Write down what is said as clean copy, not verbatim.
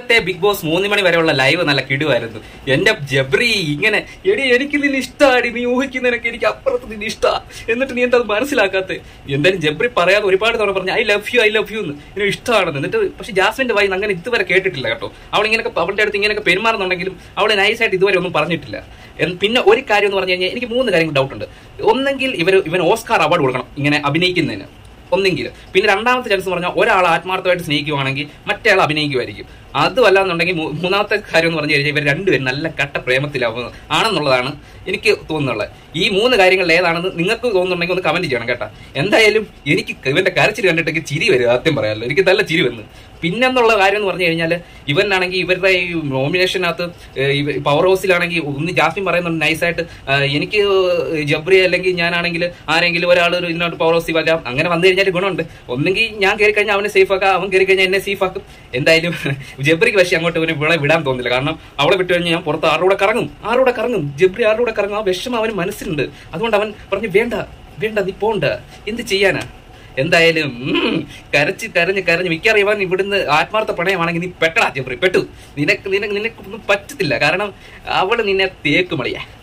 ഇന്നത്തെ big boss 3 മണി വരെയുള്ള live നല്ല കിടുവായിരുന്നു. എന്റെ ജബ്രി ഇങ്ങനെ എടി എനിക്ക് നിന്നെ ഇഷ്ടമാടി, നീ ഊഹിക്കുന്നതിനൊക്കെ എനിക്ക് അപ്പുറത്ത് നിന്നെ ഇഷ്ടമാണ്, എന്നിട്ട് നീ എന്താ മനസ്സിലാക്കാത്ത? എന്തായാലും ജബ്രി പറയാതെ ഒരുപാട് തവണ പറഞ്ഞു ഐ ലവ് യു എന്ന്, ഇനി ഇഷ്ടമാണെന്ന്. എന്നിട്ട് പക്ഷെ ജാസ്മിന്റെ വായിന്ന് അങ്ങനെ ഇതുവരെ കേട്ടിട്ടില്ല കേട്ടോ. അവളിങ്ങനെയൊക്കെ അവളുടെ അടുത്ത് ഇങ്ങനെയൊക്കെ പെരുമാറുന്നുണ്ടെങ്കിലും അവളെ നൈസായിട്ട് ഇതുവരെ ഒന്നും പറഞ്ഞിട്ടില്ല. പിന്നെ ഒരു കാര്യം എന്ന് പറഞ്ഞു കഴിഞ്ഞാൽ എനിക്ക് 3 കാര്യങ്ങൾ ഡൗട്ട് ഉണ്ട്. ഒന്നെങ്കിൽ ഇവൻ ഓസ്കാർ അവാർഡ് കൊടുക്കണം ഇങ്ങനെ അഭിനയിക്കുന്നതിന്, ഒന്നെങ്കിൽ. പിന്നെ രണ്ടാമത്തെ ചാൻസ് എന്ന് പറഞ്ഞാൽ ഒരാൾ ആത്മാർത്ഥമായിട്ട് സ്നേഹിക്കുവാണെങ്കിൽ മറ്റേ ആൾ അഭിനയിക്കുമായിരിക്കും. അതുമല്ലാന്നുണ്ടെങ്കിൽ മൂന്നാമത്തെ കാര്യം എന്ന് പറഞ്ഞു കഴിഞ്ഞാൽ ഇവർ രണ്ടുപേരും നല്ല കട്ട പ്രേമത്തിലാണെന്നുള്ളതാണ് എനിക്ക് തോന്നുന്നുള്ളത്. ഈ 3 കാര്യങ്ങളിൽ ഏതാണെന്ന് നിങ്ങൾക്ക് തോന്നുന്നുണ്ടെങ്കിൽ ഒന്ന് കമന്റ് ചെയ്യണം കേട്ടോ. എന്തായാലും എനിക്ക് ഇവന്റെ കരച്ചിൽ കണ്ടിട്ട് ചിരി വരും, സത്യം പറയാമല്ലോ, എനിക്ക് നല്ല ചിരി വന്നു. പിന്നെന്നുള്ള കാര്യം എന്ന് പറഞ്ഞു കഴിഞ്ഞാൽ ഇവനാണെങ്കിൽ ഇവരുടെ ഈ നോമിനേഷനകത്ത് പവർ ഹൗസിലാണെങ്കിൽ ഒന്ന് ജാസ്മിൻ പറയുന്നുണ്ട് നൈസായിട്ട് എനിക്ക് ജബ്രി അല്ലെങ്കിൽ ഞാനാണെങ്കിൽ ആരെങ്കിലും ഒരാൾ ഇതിനോട്ട് പവർ ഹൗസിൽ വരാം, അങ്ങനെ വന്നു കഴിഞ്ഞാൽ ഗുണമുണ്ട്. ഒന്നെങ്കിൽ ഞാൻ കയറി കഴിഞ്ഞാൽ അവനെ സേഫ് ആക്കാം, അവൻ കയറി കഴിഞ്ഞാൽ എന്നെ സേഫ് ആക്കും. എന്തായാലും ജബ്രിക്ക് പക്ഷേ അങ്ങോട്ട് ഇവന് ഇവിടെ വിടാൻ തോന്നില്ല. കാരണം അവളെ വിട്ടു കഴിഞ്ഞാൽ ഞാൻ പുറത്ത് ആരുടെ കറങ്ങും ജബ്രി ആരുടെ കറങ്ങും. ആ വിഷമം അവന് മനസ്സിലുണ്ട്. അതുകൊണ്ട് അവൻ പറഞ്ഞു വേണ്ട നീ പോണ്ട, എന്ത് ചെയ്യാനാ. എന്തായാലും കരഞ്ഞ് മിക്കറിയാൻ ഇവൻ ഇവിടുന്ന് ആത്മാർത്ഥ പ്രണയമാണെങ്കിൽ നീ പെട്ടടാ ജബ്രി, പെട്ടു. നിനക്കൊന്നും പറ്റത്തില്ല. കാരണം അവള് നിന്നെ തേക്കുമളിയാ.